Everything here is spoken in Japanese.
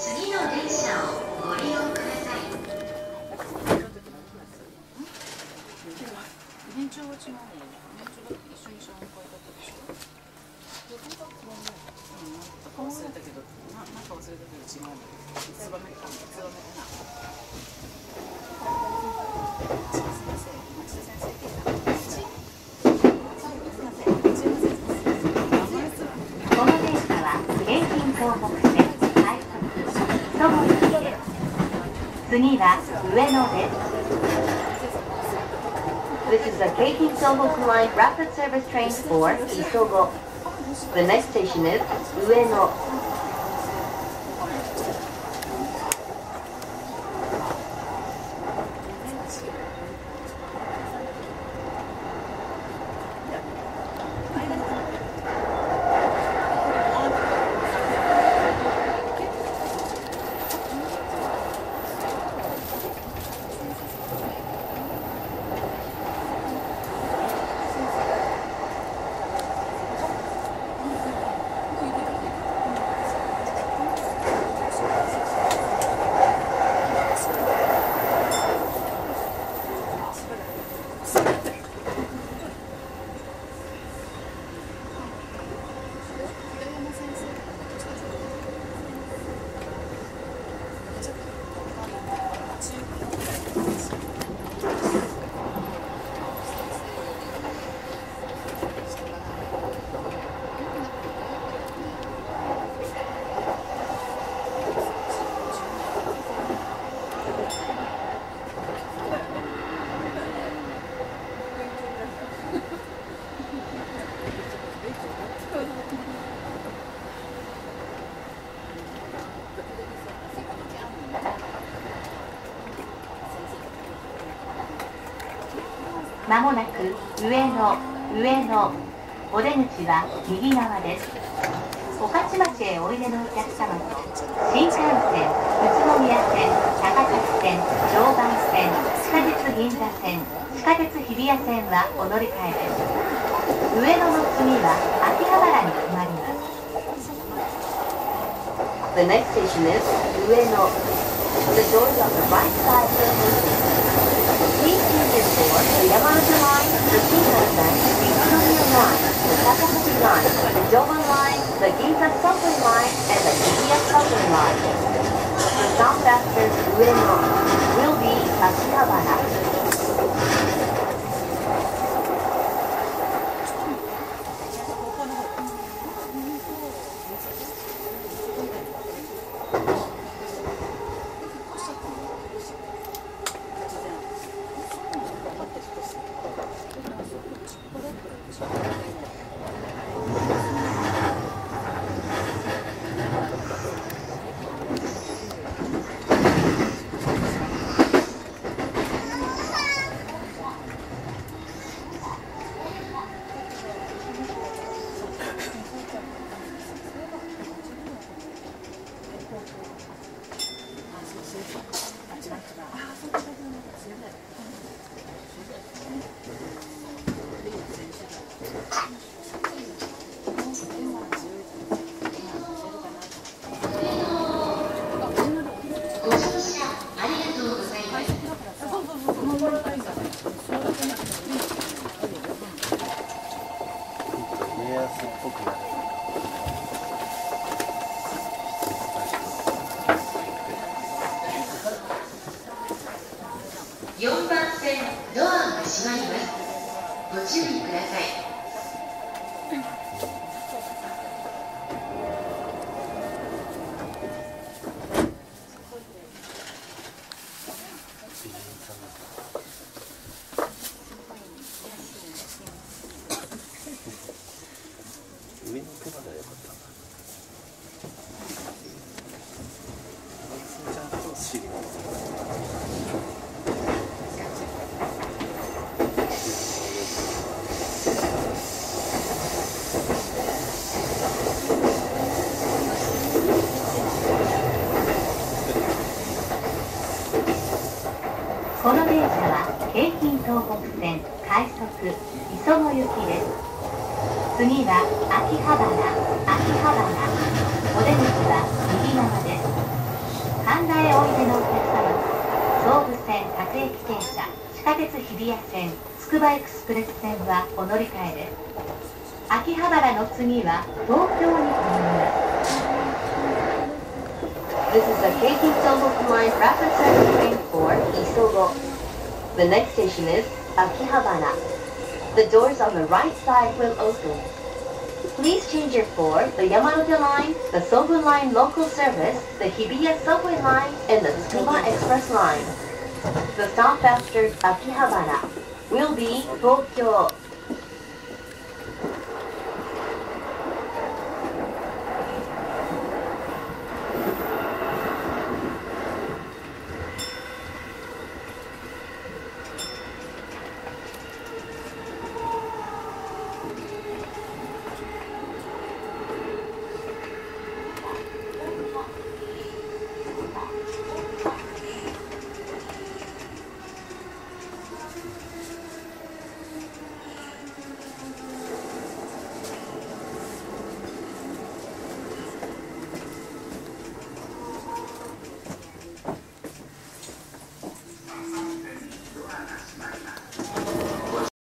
次の電車をご利用ください。 年長は違うね。年長だって一緒に紹介だったでしょ。忘れたけど、なんか忘れたけど違うの。いつばめかな。町田先生って言った。 この電車は京浜東北線快速磯子行きです。次は上野です。This is the Keihim Tohoku Line rapid service train for Isogo. The next station is Ueno. まもなく上野お出口は右側です。御徒町へおいでのお客様と新幹線、宇都宮線、高崎線、常磐線、地下鉄銀座線、地下鉄日比谷線はお乗り換えです。上野の次は秋葉原に停まります。The next station is 上野。The doors on the right side are open. Please use it for the Yamanashi Line, the Shinkansen, the Utsunomiya Line, the Takahashi Line, the Joban Line, the Ginza Subway Line, and the Hibiya Subway Line. The stop after Ueno will be Akihabara. 4番線ドアが閉まります。ご注意ください。 上の手までは良かったな。ちゃんと尻がこの電車は京浜東北線快速磯子行きです。次は秋葉原お出口は右側です。 出のお客様と総武線各駅停車、地下鉄日比谷線、つくばエクスプレス線はお乗り換えです。秋葉原の次は東京に停みます。 This is the Keiki Tohoku Line rapid transit train for Isogo. The next station is Akihabara. The doors on the right side will open. Please change your for the Yamanote Line, the Sobu Line local service, the Hibiya Subway Line, and the Tsukuba Express Line. The stop after Akihabara will be Tokyo.